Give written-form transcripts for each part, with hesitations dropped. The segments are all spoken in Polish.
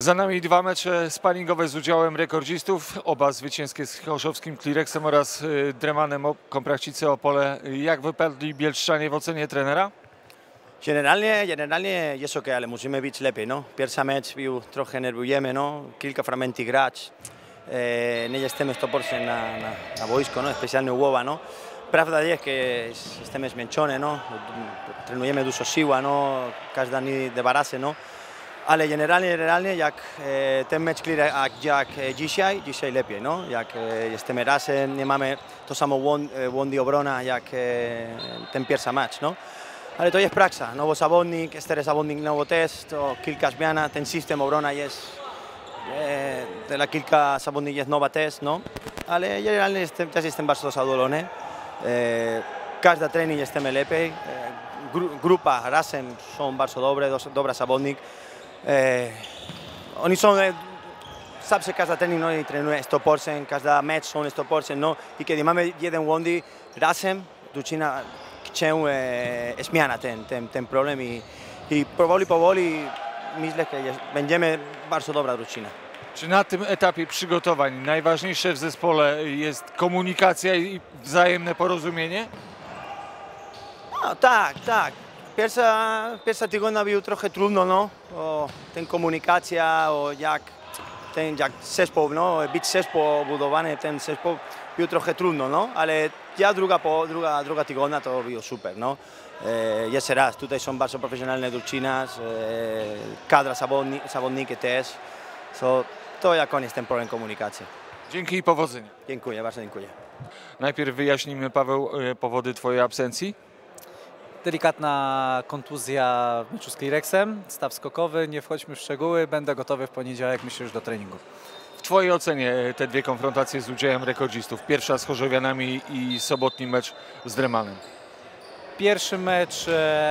Za nami dwa mecze sparingowe z udziałem rekordzistów, oba zwycięskie z chorzowskim Clirexem oraz Dremanem Komprachcice Opole. Jak wypadli bielszczanie w ocenie trenera? Generalnie jest ok, ale musimy być lepiej, no. Pierwszy mecz był trochę nerwujemy, no. Kilka fragmentów grać. Nie jesteśmy 100% na boisko, no. Specjalnie u głowa, no. Prawda jest, że jesteśmy zmęczeni, no. Trenujemy dużo siła, no. Każda dzień debarasy, no. Ale generalnie jak ten mecz jak dzisiaj lepiej, no. Jak jesteśmy razem, nie mamy to samo błędy obrona jak ten pierwszy mecz, no. Ale to jest praksa, nowy zawodnik, stary zawodnik, nowy test, to kilka zmian, ten system obrona jest, dla kilka zawodników jest nowy test, no. Ale generalnie też jestem bardzo zadowolony. Każdy trening jesteśmy lepiej, grupa razem są bardzo dobre zawodnik. Oni są, zawsze każdy trening no, trenuje 100%, każdy mecz są 100%, no. I kiedy mamy jeden błąd razem, drużyna chce zmiana ten problem i powoli myślę, że będziemy bardzo dobra drużyna. Czy na tym etapie przygotowań najważniejsze w zespole jest komunikacja i wzajemne porozumienie? No, tak. Pierwsza tygodnia był trochę trudno, no. Ten komunikacja, jak zespół, no, być zespół budowany, ten zespół był trochę trudno, no. Ale ja druga tygodnia to było super, no. Jeszcze raz, tutaj są bardzo profesjonalne drużyny, kadra zawodników też. To jak koniec ten problem komunikacji. Dzięki i powodzenia. Dziękuję, bardzo dziękuję. Najpierw wyjaśnijmy, Paweł, powody twojej absencji. Delikatna kontuzja w meczu z Clirexem, staw skokowy, nie wchodźmy w szczegóły, będę gotowy w poniedziałek, myślę, już do treningu. W twojej ocenie te dwie konfrontacje z udziałem rekordzistów, pierwsza z Chorzowianami i sobotni mecz z Dremanem? Pierwszy mecz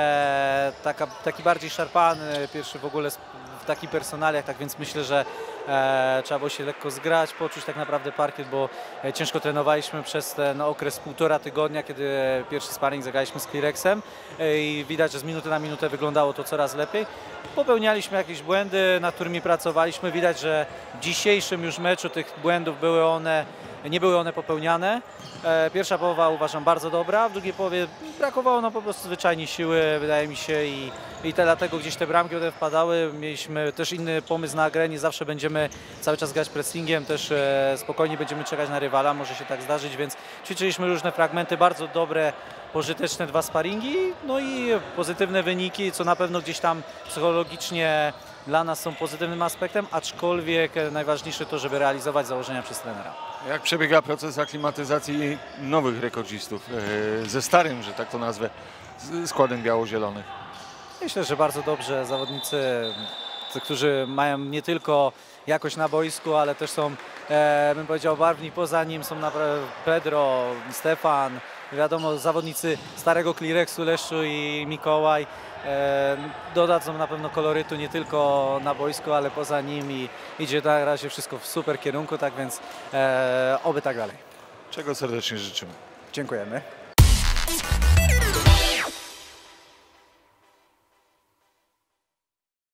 taki bardziej szarpany, pierwszy w ogóle w takich personaliach, tak więc myślę, że trzeba było się lekko zgrać, poczuć tak naprawdę parkiet, bo ciężko trenowaliśmy przez ten okres 1,5 tygodnia, kiedy pierwszy sparring zagraliśmy z Clirexem i widać, że z minuty na minutę wyglądało to coraz lepiej. Popełnialiśmy jakieś błędy, nad którymi pracowaliśmy. Widać, że w dzisiejszym już meczu tych błędów nie były one popełniane. Pierwsza połowa uważam bardzo dobra, w drugiej połowie brakowało no po prostu zwyczajnie siły, wydaje mi się i dlatego gdzieś te bramki one wpadały. Mieliśmy też inny pomysł na grę, nie zawsze będziemy cały czas grać pressingiem, też spokojnie będziemy czekać na rywala, może się tak zdarzyć, więc ćwiczyliśmy różne fragmenty, bardzo dobre, pożyteczne dwa sparingi, no i pozytywne wyniki, co na pewno gdzieś tam psychologicznie dla nas są pozytywnym aspektem, aczkolwiek najważniejsze to, żeby realizować założenia przez trenera. Jak przebiega proces aklimatyzacji nowych rekordzistów ze starym, że tak to nazwę, składem biało-zielonych? Myślę, że bardzo dobrze zawodnicy, którzy mają nie tylko jakość na boisku, ale też są, bym powiedział, barwni poza nim, są Pedro, Stefan, wiadomo, zawodnicy starego Clirexu, Leszczu i Mikołaj. Dodadzą na pewno kolorytu nie tylko na boisku, ale poza nim i idzie na razie wszystko w super kierunku, tak więc oby tak dalej. Czego serdecznie życzymy. Dziękujemy.